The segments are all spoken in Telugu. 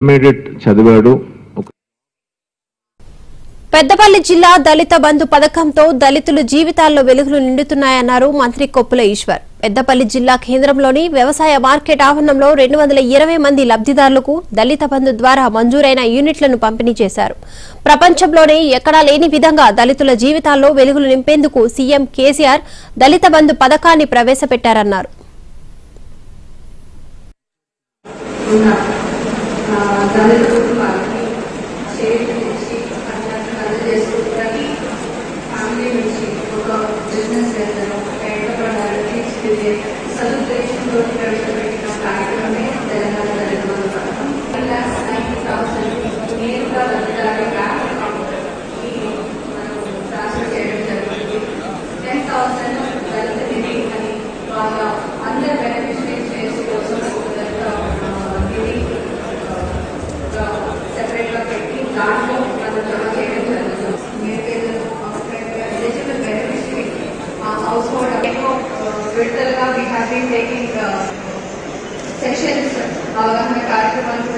ఇంటర్మీడియట్ చదివాడు. పెద్దపల్లి జిల్లా దళిత బంధు పథకంతో దళితుల జీవితాల్లో వెలుగులు నిండుతున్నాయన్నారు మంత్రి కొప్పుల ఈశ్వర్. పెద్దపల్లి జిల్లా కేంద్రంలోని వ్యవసాయ మార్కెట్ ఆవరణంలో 220 మంది లబ్ధిదారులకు దళిత బంధు ద్వారా మంజూరైన యూనిట్లను పంపిణీ చేశారు. ప్రపంచంలోనే ఎక్కడా లేని విధంగా దళితుల జీవితాల్లో వెలుగులు నింపేందుకు సీఎం కేసీఆర్ దళిత బంధు పథకాన్ని ప్రవేశపెట్టారన్నారు. సదుద్దేశంతో ప్రవేశపెట్టిన కార్యక్రమమే తెలంగాణ దళిత బంధు పథకం. 1,90,000 నేరుగా లబ్ధిదారుల బ్యాంక్ అకౌంట్కి మనం ట్రాన్స్ఫర్ చేయడం జరుగుతుంది. 10,000 దళిత నిధి అని వాళ్ళ అందరి బెనిఫిషరీస్ కోసం దళిత నిధి సెపరేట్గా పెట్టి దాంట్లో మనం జమ చేయడం జరుగుతుంది. నిరుపేదలు ఎలిజిబుల్ బెనిఫిషరీ హౌస్ హోల్డ్ విడుదలగా we have been taking sessions అవగాహన కార్యక్రమాలు కూడా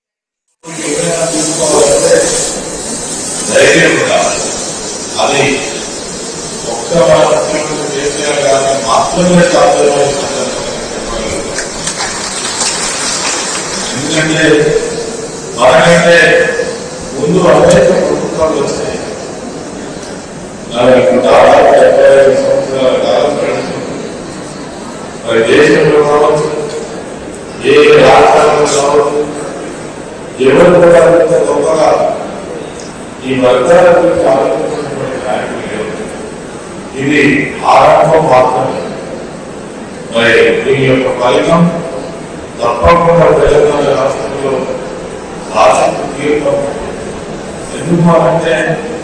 అది ఒక్క మాత్రమే ఎందుకంటే మనకంటే ముందు అనేక ప్రభుత్వాలు వచ్చాయి. దాదాపు 75 సంవత్సరాల కాలం మరి దేశంలో కావచ్చు, ఏ రాష్ట్రంలో కావచ్చు, ఎవరు కూడా గొప్పగా ఈ వర్గాల గురించి ఆలోచించినటువంటి నాయకులు లేవు. ఇది ఆరంభం మాత్రమే. మరి దీని యొక్క ఫలితం తప్పకుండా తెలంగాణ రాష్ట్రంలో ఆసక్తి తీర్థం. ఎందుకు అంటే